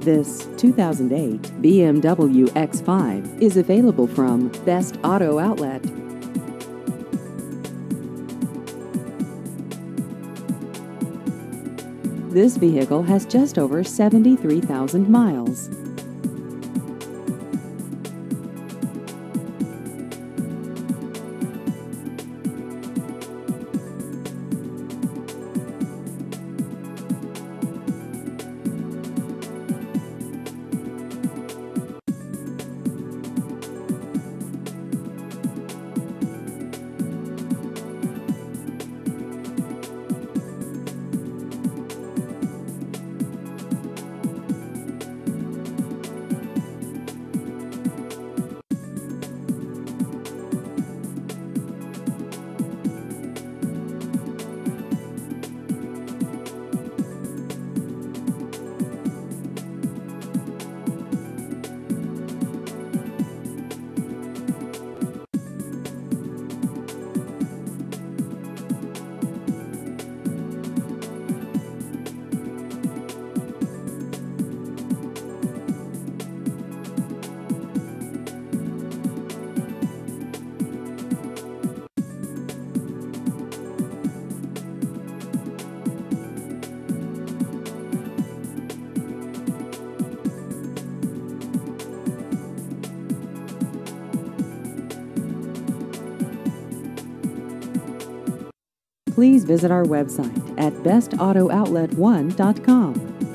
This 2008 BMW X5 is available from Best Auto Outlet. This vehicle has just over 73,000 miles. Please visit our website at bestauto.outlet1.com.